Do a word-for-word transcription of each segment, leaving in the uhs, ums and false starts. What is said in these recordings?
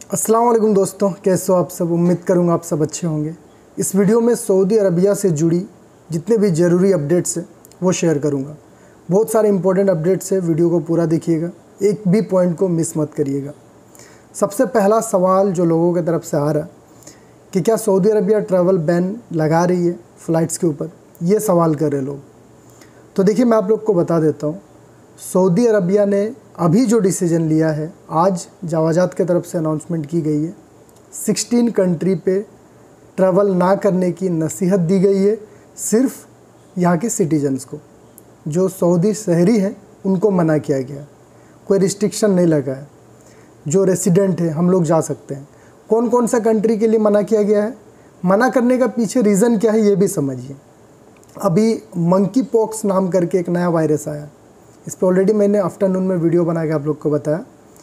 अस्सलाम वालेकुम दोस्तों, कैसे हो आप सब। उम्मीद करूँगा आप सब अच्छे होंगे। इस वीडियो में सऊदी अरबिया से जुड़ी जितने भी ज़रूरी अपडेट्स हैं वो शेयर करूँगा। बहुत सारे इंपॉर्टेंट अपडेट्स हैं, वीडियो को पूरा देखिएगा, एक भी पॉइंट को मिस मत करिएगा। सबसे पहला सवाल जो लोगों की तरफ से आ रहा कि क्या सऊदी अरबिया ट्रैवल बैन लगा रही है फ़्लाइट्स के ऊपर, ये सवाल कर रहे लोग। तो देखिए मैं आप लोग को बता देता हूँ, सऊदी अरबिया ने अभी जो डिसीजन लिया है, आज जवाजात के तरफ से अनाउंसमेंट की गई है, सोलह कंट्री पे ट्रैवल ना करने की नसीहत दी गई है। सिर्फ यहाँ के सिटीजन्स को, जो सऊदी शहरी हैं उनको मना किया गया, कोई रिस्ट्रिक्शन नहीं लगा है। जो रेसिडेंट है हम लोग जा सकते हैं। कौन कौन सा कंट्री के लिए मना किया गया है, मना करने का पीछे रीज़न क्या है ये भी समझिए। अभी मंकी पॉक्स नाम करके एक नया वायरस आया, इस पर ऑलरेडी मैंने आफ्टरनून में वीडियो बना के आप लोग को बताया।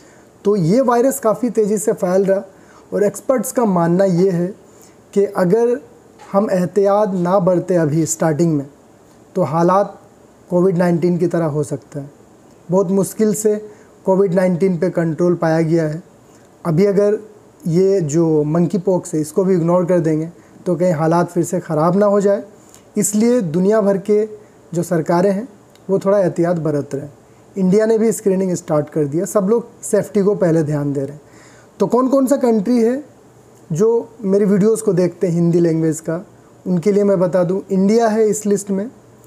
तो ये वायरस काफ़ी तेज़ी से फैल रहा और एक्सपर्ट्स का मानना ये है कि अगर हम एहतियात ना बरतें अभी स्टार्टिंग में, तो हालात कोविड नाइन्टीन की तरह हो सकता है। बहुत मुश्किल से कोविड नाइन्टीन पे कंट्रोल पाया गया है। अभी अगर ये जो मंकी पॉक्स है इसको भी इग्नोर कर देंगे तो कहीं हालात फिर से ख़राब ना हो जाए। इसलिए दुनिया भर के जो सरकारें हैं वो थोड़ा एहतियात बरत रहे हैं। इंडिया ने भी स्क्रीनिंग स्टार्ट कर दिया, सब लोग सेफ्टी को पहले ध्यान दे रहे हैं। तो कौन कौन सा कंट्री है जो मेरी वीडियोस को देखते हैं हिंदी लैंग्वेज का, उनके लिए मैं बता दूं, इंडिया है इस लिस्ट में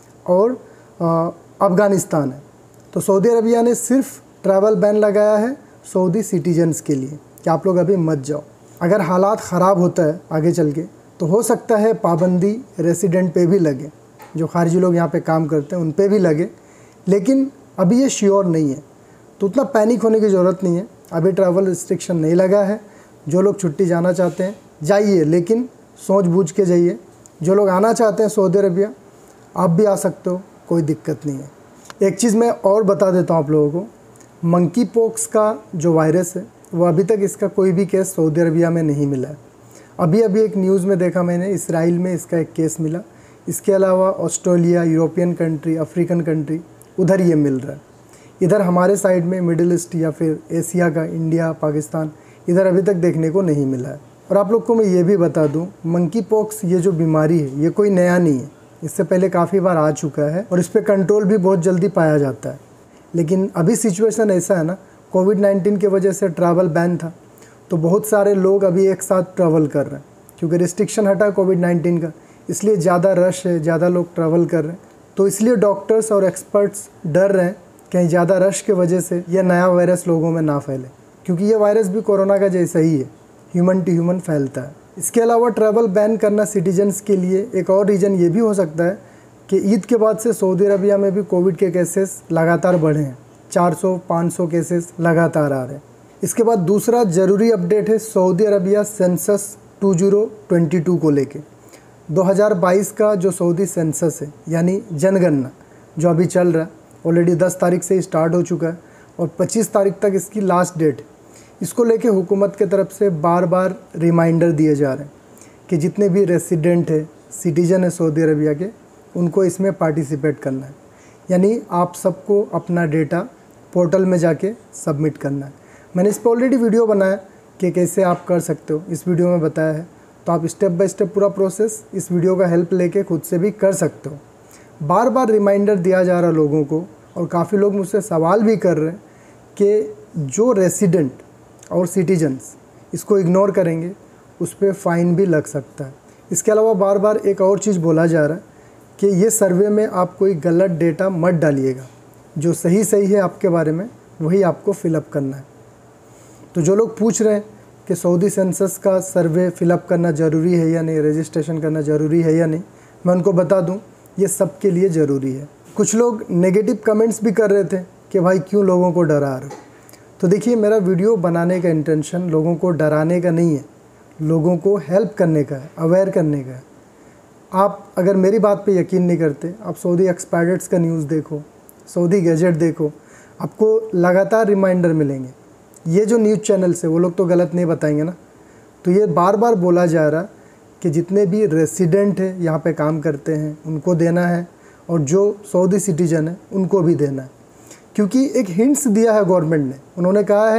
और अफ़गानिस्तान है। तो सऊदी अरबिया ने सिर्फ ट्रैवल बैन लगाया है सऊदी सिटीजन्स के लिए कि आप लोग अभी मत जाओ। अगर हालात ख़राब होता है आगे चल के तो हो सकता है पाबंदी रेसिडेंट पे भी लगे, जो खारजी लोग यहाँ पे काम करते हैं उन पे भी लगे, लेकिन अभी ये श्योर नहीं है। तो उतना पैनिक होने की ज़रूरत नहीं है। अभी ट्रैवल रिस्ट्रिक्शन नहीं लगा है। जो लोग छुट्टी जाना चाहते हैं जाइए, लेकिन सोच बूझ के जाइए। जो लोग आना चाहते हैं सऊदी अरबिया, आप भी आ सकते हो, कोई दिक्कत नहीं है। एक चीज़ मैं और बता देता हूँ आप लोगों को, मंकी पॉक्स का जो वायरस है वो अभी तक इसका कोई भी केस सऊदी अरबिया में नहीं मिला है। अभी अभी एक न्यूज़ में देखा मैंने, इसराइल में इसका एक केस मिला। इसके अलावा Australia, European country, African country, उधर ये मिल रहा है। इधर हमारे साइड में मिडिल ईस्ट या फिर एशिया का, इंडिया, पाकिस्तान, इधर अभी तक देखने को नहीं मिला है। और आप लोग को मैं ये भी बता दूं, मंकी पॉक्स ये जो बीमारी है ये कोई नया नहीं है, इससे पहले काफ़ी बार आ चुका है और इस पर कंट्रोल भी बहुत जल्दी पाया जाता है। लेकिन अभी सिचुएशन ऐसा है ना, कोविड नाइन्टीन की वजह से ट्रैवल बैन था, तो बहुत सारे लोग अभी एक साथ ट्रैवल कर रहे हैं क्योंकि रिस्ट्रिक्शन हटा कोविड नाइन्टीन का, इसलिए ज़्यादा रश है, ज़्यादा लोग ट्रैवल कर रहे हैं। तो इसलिए डॉक्टर्स और एक्सपर्ट्स डर रहे हैं कहीं ज़्यादा रश के वजह से यह नया वायरस लोगों में ना फैले, क्योंकि ये वायरस भी कोरोना का जैसा ही है, ह्यूमन टू ह्यूमन फैलता है। इसके अलावा ट्रैवल बैन करना सिटीजन्स के लिए एक और रीज़न ये भी हो सकता है कि ईद के बाद से सऊदी अरबिया में भी कोविड के केसेस लगातार बढ़े हैं। चार सौ पाँच सौ केसेस लगातार आ रहे हैं। इसके बाद दूसरा ज़रूरी अपडेट है सऊदी अरबिया सेंसस दो हज़ार बाईस को लेके। दो हज़ार बाईस का जो सऊदी सेंसस है यानी जनगणना जो अभी चल रहा है, ऑलरेडी दस तारीख से ही स्टार्ट हो चुका है और पच्चीस तारीख तक इसकी लास्ट डेट है। इसको लेके हुकूमत के तरफ से बार बार रिमाइंडर दिए जा रहे हैं कि जितने भी रेसिडेंट है, सिटीजन है सऊदी अरबिया के, उनको इसमें पार्टिसिपेट करना है। यानी आप सबको अपना डेटा पोर्टल में जाके सबमिट करना है। मैंने इस पर ऑलरेडी वीडियो बनाया कि कैसे आप कर सकते हो, इस वीडियो में बताया है। तो आप स्टेप बाय स्टेप पूरा प्रोसेस इस वीडियो का हेल्प लेके खुद से भी कर सकते हो। बार बार रिमाइंडर दिया जा रहा है लोगों को, और काफ़ी लोग मुझसे सवाल भी कर रहे हैं कि जो रेसिडेंट और सिटीजन्स इसको इग्नोर करेंगे उस पर फ़ाइन भी लग सकता है। इसके अलावा बार बार एक और चीज़ बोला जा रहा है कि ये सर्वे में आप कोई गलत डेटा मत डालिएगा, जो सही सही है आपके बारे में वही आपको फिलअप करना है। तो जो लोग पूछ रहे हैं कि सऊदी सेंसस का सर्वे फिलअप करना ज़रूरी है या नहीं, रजिस्ट्रेशन करना ज़रूरी है या नहीं, मैं उनको बता दूं ये सब के लिए ज़रूरी है। कुछ लोग नेगेटिव कमेंट्स भी कर रहे थे कि भाई क्यों लोगों को डरा रहे हो। तो देखिए, मेरा वीडियो बनाने का इंटेंशन लोगों को डराने का नहीं है, लोगों को हेल्प करने का है, अवेयर करने का है। आप अगर मेरी बात पे यकीन नहीं करते, आप सऊदी एक्सपर्ट्स का न्यूज़ देखो, सऊदी गैजेट देखो, आपको लगातार रिमाइंडर मिलेंगे। ये जो न्यूज़ चैनल्स है वो लोग तो गलत नहीं बताएंगे ना। तो ये बार बार बोला जा रहा कि जितने भी रेसिडेंट है यहाँ पे काम करते हैं उनको देना है, और जो सऊदी सिटीजन है उनको भी देना है। क्योंकि एक हिंट्स दिया है गवर्नमेंट ने, उन्होंने कहा है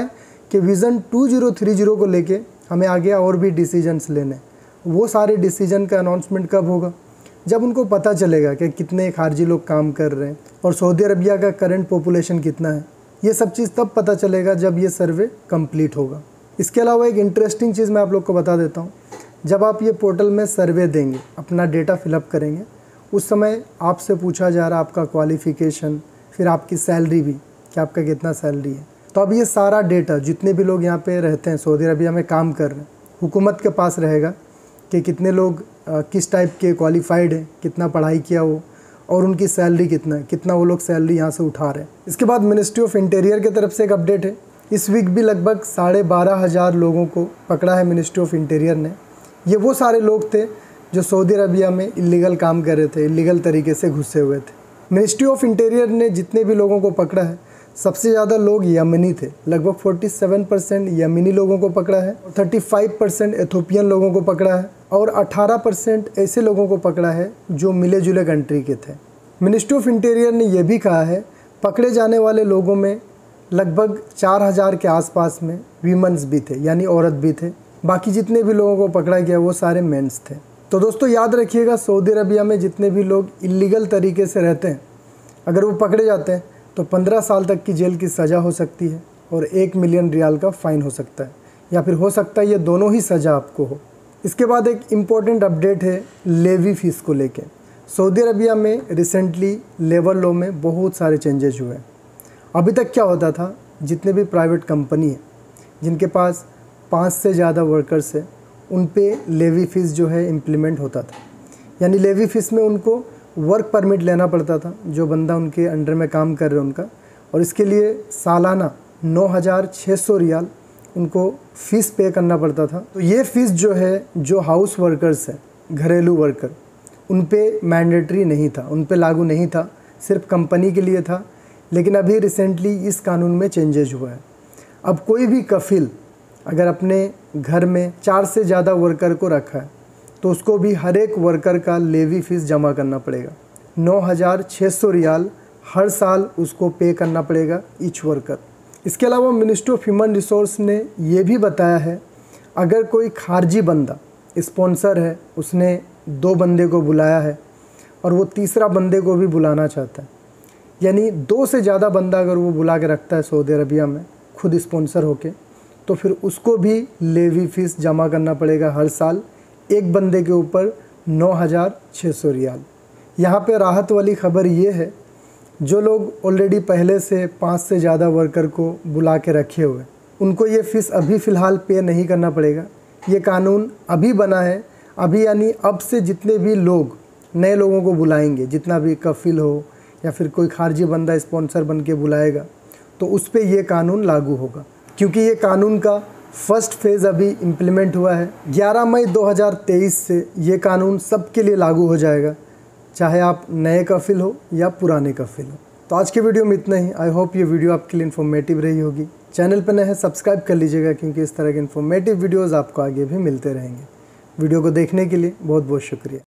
कि विज़न टू थाउज़ेंड थर्टी को लेके हमें आगे और भी डिसीजंस लेने। वो सारे डिसीजन का अनाउंसमेंट कब होगा? जब उनको पता चलेगा कि कितने खारजी लोग काम कर रहे हैं और सऊदी अरबिया का करंट पॉपुलेशन कितना है। ये सब चीज़ तब पता चलेगा जब ये सर्वे कंप्लीट होगा। इसके अलावा एक इंटरेस्टिंग चीज़ मैं आप लोग को बता देता हूँ। जब आप ये पोर्टल में सर्वे देंगे, अपना डेटा फिलअप करेंगे, उस समय आपसे पूछा जा रहा है आपका क्वालिफ़िकेशन, फिर आपकी सैलरी भी, कि आपका कितना सैलरी है। तो अब ये सारा डेटा जितने भी लोग यहाँ पे रहते हैं, सऊदी अरबिया में काम कर रहे हैं, हुकूमत के पास रहेगा कि कितने लोग आ, किस टाइप के क्वालिफाइड हैं, कितना पढ़ाई किया वो, और उनकी सैलरी कितना है, कितना वो लोग सैलरी यहाँ से उठा रहे हैं। इसके बाद मिनिस्ट्री ऑफ इंटीरियर की तरफ से एक अपडेट है। इस वीक भी लगभग साढ़े बारह हज़ार लोगों को पकड़ा है मिनिस्ट्री ऑफ इंटीरियर ने। ये वो सारे लोग थे जो सऊदी अरबिया में इलीगल काम कर रहे थे, इलीगल तरीके से घुसे हुए थे। मिनिस्ट्री ऑफ इंटीरियर ने जितने भी लोगों को पकड़ा है, सबसे ज़्यादा लोग यमनी थे। लगभग सैंतालीस परसेंट यमनी लोगों को पकड़ा है, पैंतीस परसेंट एथोपियन लोगों को पकड़ा है और अठारह परसेंट ऐसे लोगों को पकड़ा है जो मिले जुले कंट्री के थे। मिनिस्ट्री ऑफ इंटीरियर ने यह भी कहा है पकड़े जाने वाले लोगों में लगभग चार हज़ार के आसपास में वीमेंस भी थे, यानी औरत भी थे। बाकी जितने भी लोगों को पकड़ा गया वो सारे मेंस थे। तो दोस्तों याद रखिएगा, सऊदी अरबिया में जितने भी लोग इलीगल तरीके से रहते हैं, अगर वो पकड़े जाते हैं तो पंद्रह साल तक की जेल की सज़ा हो सकती है और एक मिलियन रियाल का फ़ाइन हो सकता है, या फिर हो सकता है ये दोनों ही सज़ा आपको हो। इसके बाद एक इम्पॉर्टेंट अपडेट है लेवी फ़ीस को लेके। सऊदी अरबिया में रिसेंटली लेबर लॉ में बहुत सारे चेंजेस हुए हैं। अभी तक क्या होता था, जितने भी प्राइवेट कंपनी है जिनके पास पाँच से ज़्यादा वर्कर्स है, उन पे लेवी फ़ीस जो है इम्प्लीमेंट होता था। यानी लेवी फ़ीस में उनको वर्क परमिट लेना पड़ता था, जो बंदा उनके अंडर में काम कर रहे हैं उनका, और इसके लिए सालाना नौ हज़ार छः सौ रियाल उनको फ़ीस पे करना पड़ता था। तो ये फ़ीस जो है, जो हाउस वर्कर्स हैं, घरेलू वर्कर, उन पे मैंडेटरी नहीं था, उन पे लागू नहीं था, सिर्फ कंपनी के लिए था। लेकिन अभी रिसेंटली इस कानून में चेंजेज हुआ है। अब कोई भी कफिल अगर अपने घर में चार से ज़्यादा वर्कर को रखा है तो उसको भी हर एक वर्कर का लेवी फ़ीस जमा करना पड़ेगा। नौ हज़ार छः सौ रियाल हर साल उसको पे करना पड़ेगा ईच वर्कर। इसके अलावा मिनिस्ट्री ऑफ ह्यूमन रिसोर्स ने ये भी बताया है, अगर कोई खारजी बंदा स्पॉन्सर है, उसने दो बंदे को बुलाया है और वो तीसरा बंदे को भी बुलाना चाहता है, यानी दो से ज़्यादा बंदा अगर वो बुला के रखता है सऊदी अरबिया में खुद स्पॉन्सर होके, तो फिर उसको भी लेवी फ़ीस जमा करना पड़ेगा हर साल, एक बंदे के ऊपर नौ हज़ार छः सौ रियाल। यहाँ पे राहत वाली खबर ये है, जो लोग ऑलरेडी पहले से पाँच से ज़्यादा वर्कर को बुला के रखे हुए, उनको ये फ़ीस अभी फ़िलहाल पे नहीं करना पड़ेगा। ये कानून अभी बना है, अभी यानी अब से जितने भी लोग नए लोगों को बुलाएंगे, जितना भी कफिल हो या फिर कोई खारजी बंदा स्पॉन्सर बन के बुलाएगा, तो उस पर यह कानून लागू होगा। क्योंकि ये कानून का फर्स्ट फेज़ अभी इम्प्लीमेंट हुआ है। ग्यारह मई दो हज़ार तेईस से ये कानून सबके लिए लागू हो जाएगा, चाहे आप नए कफिल हो या पुराने कफिल हो। तो आज के वीडियो में इतना ही। आई होप ये वीडियो आपके लिए इन्फॉर्मेटिव रही होगी। चैनल पर नए हैं, सब्सक्राइब कर लीजिएगा, क्योंकि इस तरह के इन्फॉर्मेटिव वीडियोज़ आपको आगे भी मिलते रहेंगे। वीडियो को देखने के लिए बहुत बहुत शुक्रिया।